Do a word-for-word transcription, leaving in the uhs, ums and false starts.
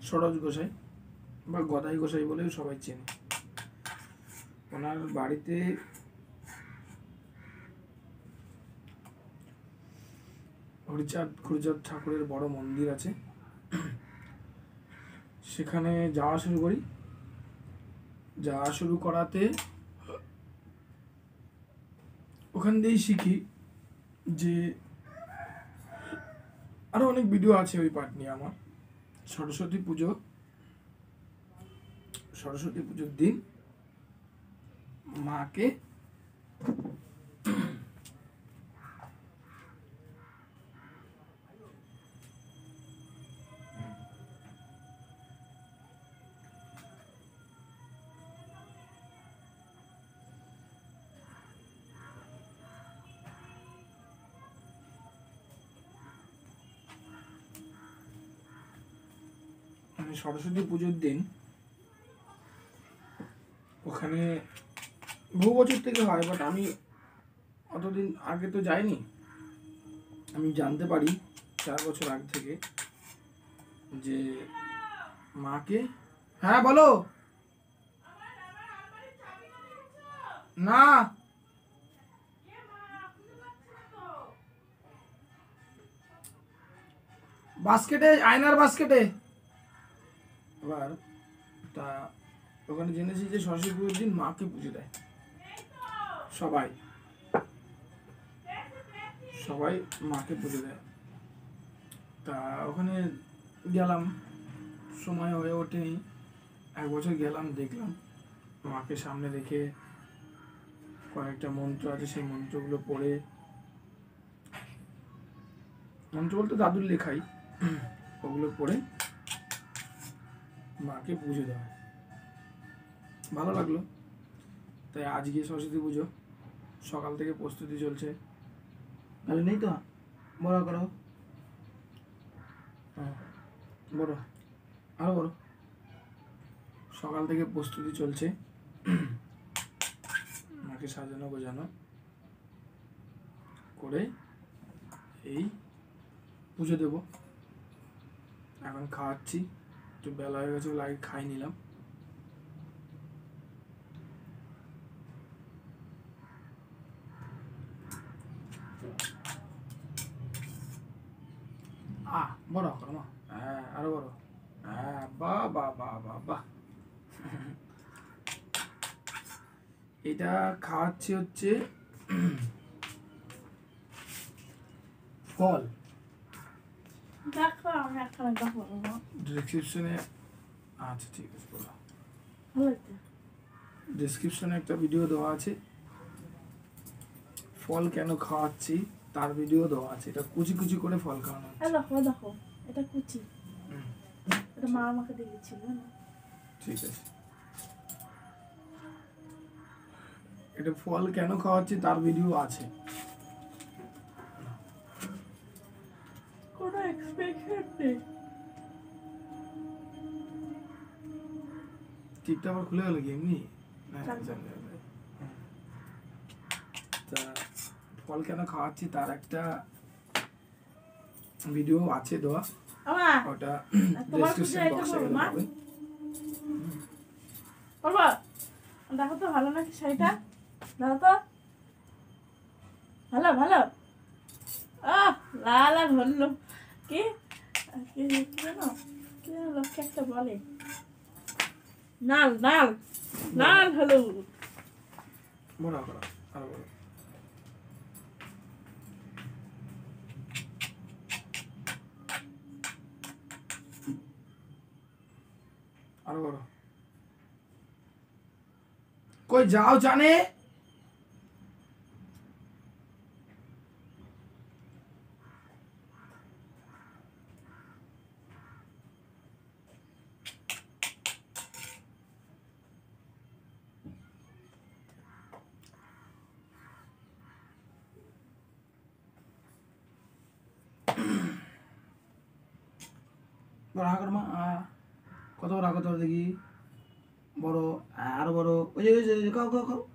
সরোজ গোসাই বা গদাই গোসাই বলেও সবাই চেনে। ওনার বাড়িতে হরিচাঁদ খুরচাঁদ ঠাকুরের বড় মন্দির আছে, সেখানে যাওয়া শুরু করি। যাওয়া শুরু করাতে ওখান দিয়েই শিখি যে আরো অনেক ভিডিও আছে ওই পাঠ নিয়ে আমার। সরস্বতী পুজো সরস্বতী পুজোর দিন মাকে মানে সরস্বতী পুজোর দিন ওখানে বহু বছর থেকে হয়, বাট আমি অতদিন আগে তো যাইনি। আমি জানতে পারি চার বছর আগে থেকে যে মাকে, হ্যাঁ বলো না, বাস্কেটে, আয়নার বাস্কেটে। এবার তা ওখানে জেনেছি যে সরস্বতী পুজোর দিন মাকে পুজো দেয় সবাই সবাই মাকে পুজো দেয়। তা ওখানে গেলাম, সময় হয়ে ওঠেনি, এক বছর গেলাম, দেখলাম মাকে সামনে রেখে কয়েকটা মন্ত্র আছে, সেই মন্ত্রগুলো পড়ে, মন্ত্র বলতে দাদুর লেখাই, ওগুলো পড়ে মাকে পুজো দেওয়া। ভালো লাগলো। তাই আজকে সরস্বতী পুজো সকাল থেকে প্রস্তুতি চলছে। তাহলে নেই তো বড় করো, হ্যাঁ বড়, আরো বড়। সকাল থেকে প্রস্তুতি চলছে মাকে সাজানো গোজানো করে এই পুজো দেব। এখন খাওয়াচ্ছি, একটু বেলা হয়ে গেছে বলে আগে খাই নিলাম। আহ বড় করো মা, হ্যাঁ আরো বড়, হ্যাঁ বা বা বা বা বা। এটা খাওয়াচ্ছি হচ্ছে ফল। ডেসক্রিপশনে, আচ্ছা ঠিক আছে বলো, ডেসক্রিপশনে একটা ভিডিও দেওয়া আছে, ফল কেন খাওয়াচ্ছি তার ভিডিও দেওয়া আছে। এটা কুচি কুচি করে ফল খাওয়ানো হচ্ছে। দেখো দেখো এটা কুচি, এটা মা আমাকে দিয়েছিল না। ঠিক আছে, এটা ফল কেন খাওয়াচ্ছি তার ভিডিও আছে। কোনো এক্সপেকশন নেই। টিপটা আবার খুলে গেল কি এমনি? তা ফল কেন খাওয়াচ্ছি তার একটা ভিডিও আছে দেওয়া, ওটা ডেসক্রিপশন বক্সে গেলে পাবেন। বাবা দেখো তো ভালো নাকি শাড়িটা, দেখো তো ভালো ভালো। আহ লাল আর হলো কি কি জানো, কি জানো লোককে একটা বলে, নাল নাল নাল হলো। বড় করো, আরো বড়, আরো বড়। কই যাও জানে, বড় হাঁ করো মা, কত বড় কত দেখি, বড় আরো বড়, ওই যে ওই যে খাও খাও খাও।